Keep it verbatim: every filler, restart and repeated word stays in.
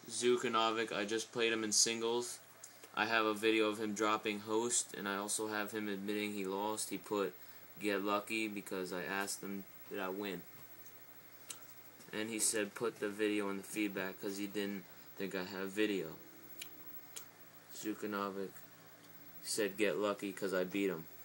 Zukanovic. I just played him in singles. I have a video of him dropping host, and I also have him admitting he lost. He put get lucky because I asked him did I win. And he said put the video in the feedback because he didn't think I have video. Zukanovic said get lucky because I beat him.